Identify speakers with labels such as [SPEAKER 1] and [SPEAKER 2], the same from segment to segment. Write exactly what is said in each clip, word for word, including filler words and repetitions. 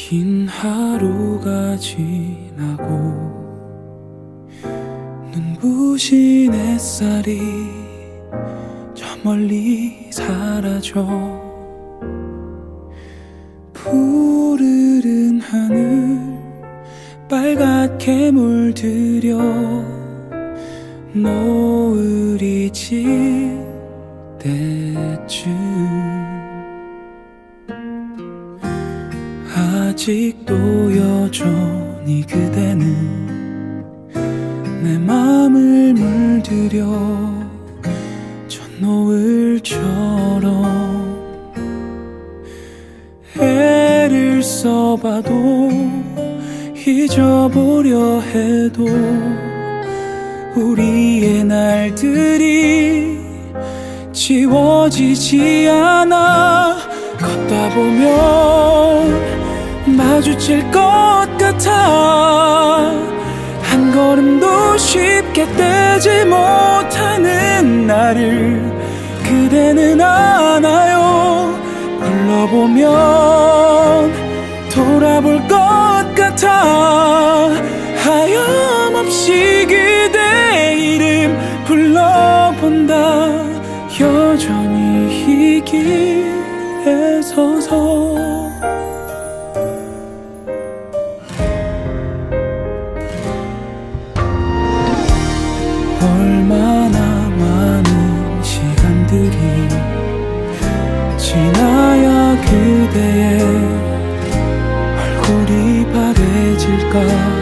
[SPEAKER 1] 긴 하루가 지나고 눈부신 햇살이 저 멀리 사라져 푸르른 하늘 빨갛게 물들여 노을이 질 때쯤 아직도 여전히 그대는 내 맘을 물들여 저 노을처럼 애를 써봐도 잊어보려 해도 우리의 날들이 지워지지 않아 걷다 보면 마주칠 것 같아 한 걸음도 쉽게 떼지 못하는 나를 그대는 아나요? 불러보면 돌아볼 것 같아 하염없이 그대 이름 불러본다 여전히 이 길에 서서 얼마나 많은 시간들이 지나야 그대의 얼굴이 바래질까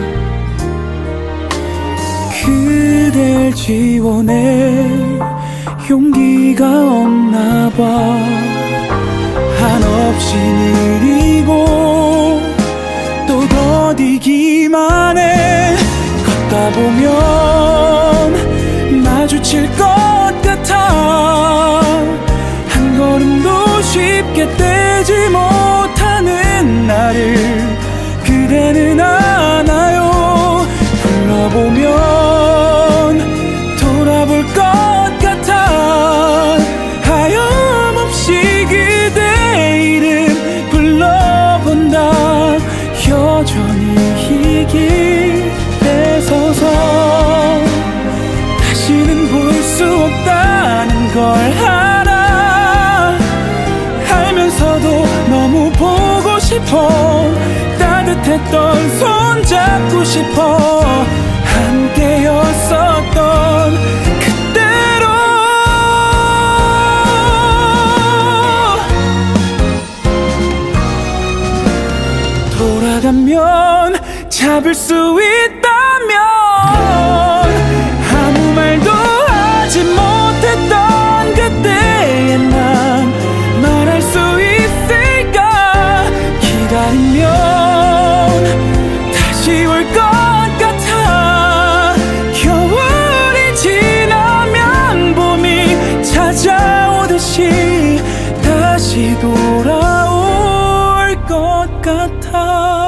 [SPEAKER 1] 그댈 지워낼 용기가 없나봐 한없이 느리고 또 더디기만 해 걷다 보면 마주칠 것 같아 한 걸음도 쉽게 떼지 못하는 나를 그대는 아나요? 불러보면 돌아볼 것 같아 하염없이 그대 이름 불러본다 여전히 이 길에 서서 다시는 볼 수 없다는 걸 알아 알면서도 너무 보고 싶어 따뜻했던 손 잡고 싶어 함께였었던 그때로 돌아가면 잡을 수 있다면 아무 말도 하지 못했던 그때의 난 말할 수 있을까 기다리면 다시 올 것 같아 겨울이 지나면 봄이 찾아오듯이 다시 돌아올 것 같아